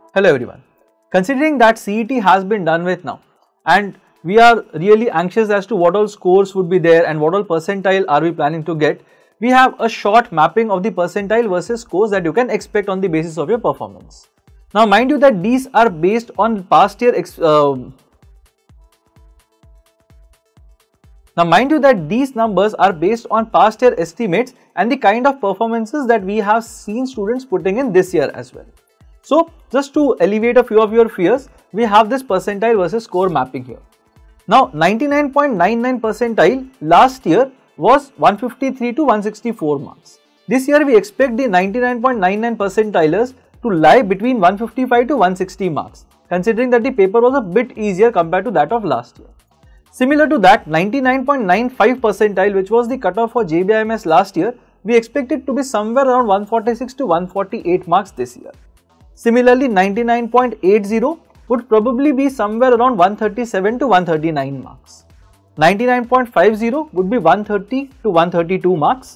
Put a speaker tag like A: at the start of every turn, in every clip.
A: Hello everyone. Considering that CET has been done with now and we are really anxious as to what all scores would be there and what all percentile are we planning to get, we have a short mapping of the percentile versus scores that you can expect on the basis of your performance. Now mind you that these are based on past year these numbers are based on past year estimates and the kind of performances that we have seen students putting in this year as well. So just to alleviate a few of your fears, we have this percentile versus score mapping here. Now 99.99 percentile last year was 153 to 164 marks. This year we expect the 99.99 percentilers to lie between 155 to 160 marks, considering that the paper was a bit easier compared to that of last year. Similar to that, 99.95 percentile, which was the cutoff for JBIMS last year, we expect it to be somewhere around 146 to 148 marks this year. Similarly, 99.80 would probably be somewhere around 137 to 139 marks. 99.50 would be 130 to 132 marks.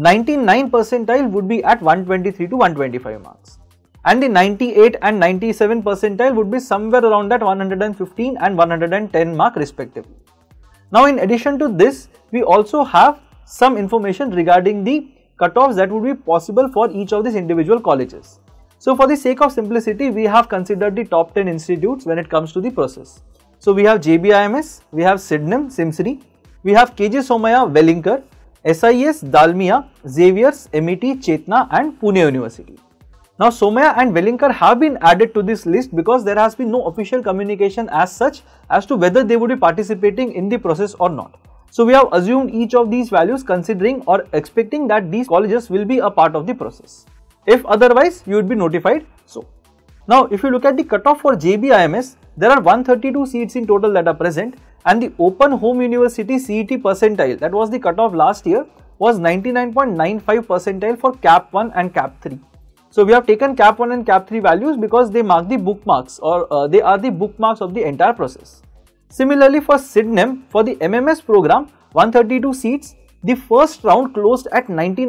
A: 99 percentile would be at 123 to 125 marks. And the 98 and 97 percentile would be somewhere around that 115 and 110 mark respectively. Now in addition to this, we also have some information regarding the cutoffs that would be possible for each of these individual colleges. So for the sake of simplicity, we have considered the top 10 institutes when it comes to the process. So we have JBIMS, we have Sydenham, Simsri, we have KJ Somaiya, Wellinkar, SIS, Dalmia, Xavier's, MET, Chetna and Pune University. Now Somaiya and Wellinkar have been added to this list because there has been no official communication as such as to whether they would be participating in the process or not. So we have assumed each of these values considering or expecting that these colleges will be a part of the process. If otherwise, you would be notified so. Now if you look at the cutoff for JBIMS, there are 132 seats in total that are present and the Open Home University CET percentile, that was the cutoff last year, was 99.95 percentile for CAP 1 and CAP 3. So we have taken CAP 1 and CAP 3 values because they mark the bookmarks or they are the bookmarks of the entire process. Similarly for Sydenham, for the MMS program, 132 seats, the first round closed at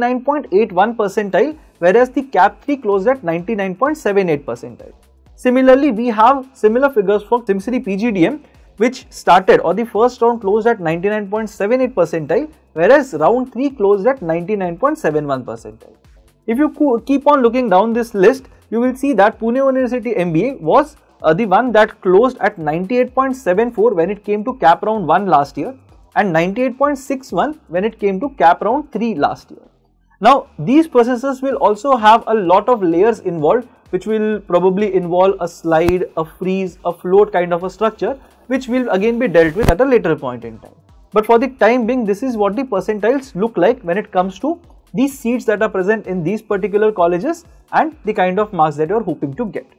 A: 99.81 percentile whereas the CAP 3 closed at 99.78 percentile. Similarly, we have similar figures for Simsri PGDM which started or the first round closed at 99.78 percentile whereas round 3 closed at 99.71 percentile. If you keep on looking down this list, you will see that Pune University MBA was the one that closed at 98.74 when it came to CAP round 1 last year and 98.61 when it came to CAP round 3 last year. Now these processes will also have a lot of layers involved which will probably involve a slide, a freeze, a float kind of a structure which will again be dealt with at a later point in time. But for the time being, this is what the percentiles look like when it comes to these seats that are present in these particular colleges and the kind of marks that you are hoping to get.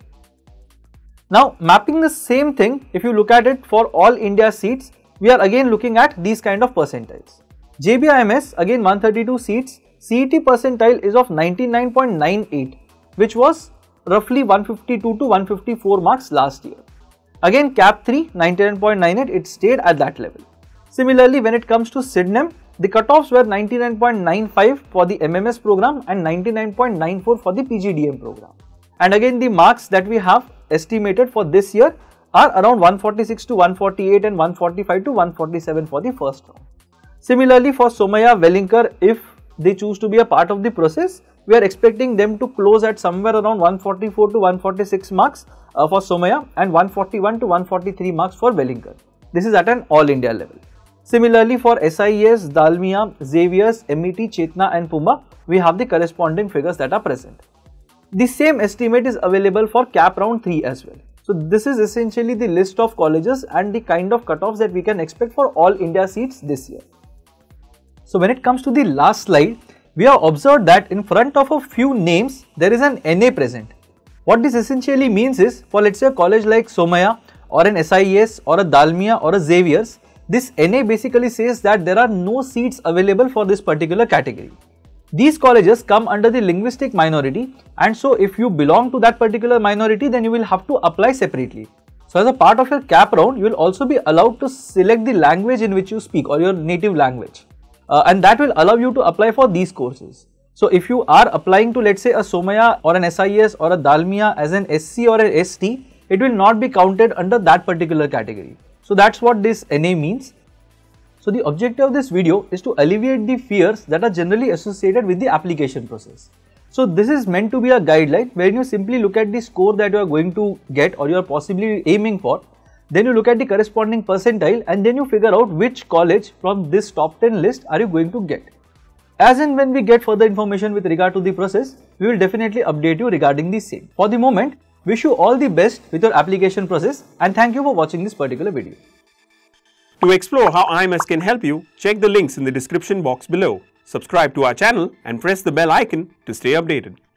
A: Now mapping the same thing, if you look at it for all India seats, we are again looking at these kind of percentiles. JBIMS, again 132 seats, CET percentile is of 99.98 which was roughly 152 to 154 marks last year. Again CAP 3 99.98, it stayed at that level. Similarly when it comes to Sydenham, the cutoffs were 99.95 for the MMS program and 99.94 for the PGDM program. And again the marks that we have estimated for this year are around 146 to 148 and 145 to 147 for the first round. Similarly for Somaiya, Wellinkar, if they choose to be a part of the process, we are expecting them to close at somewhere around 144 to 146 marks for Somaiya and 141 to 143 marks for Wellinkar. This is at an all India level. Similarly for SIS, Dalmia, Xavier's, MET, Chetna and Puma, we have the corresponding figures that are present. The same estimate is available for CAP round 3 as well. So this is essentially the list of colleges and the kind of cutoffs that we can expect for all India seats this year. So when it comes to the last slide, we have observed that in front of a few names, there is an NA present. What this essentially means is, for let's say a college like Somaiya or an SIS or a Dalmia or a Xavier's, this NA basically says that there are no seats available for this particular category. These colleges come under the linguistic minority, and so if you belong to that particular minority, then you will have to apply separately. So as a part of your CAP round, you will also be allowed to select the language in which you speak or your native language. And that will allow you to apply for these courses. So if you are applying to, let's say, a Somaya or an SIS or a Dalmia as an SC or an ST, it will not be counted under that particular category. So that's what this NA means. So the objective of this video is to alleviate the fears that are generally associated with the application process. So this is meant to be a guideline where you simply look at the score that you are going to get or you are possibly aiming for. Then you look at the corresponding percentile and then you figure out which college from this top 10 list are you going to get. As and when we get further information with regard to the process, we will definitely update you regarding the same. For the moment, wish you all the best with your application process and thank you for watching this particular video.
B: To explore how IMS can help you, check the links in the description box below. Subscribe to our channel and press the bell icon to stay updated.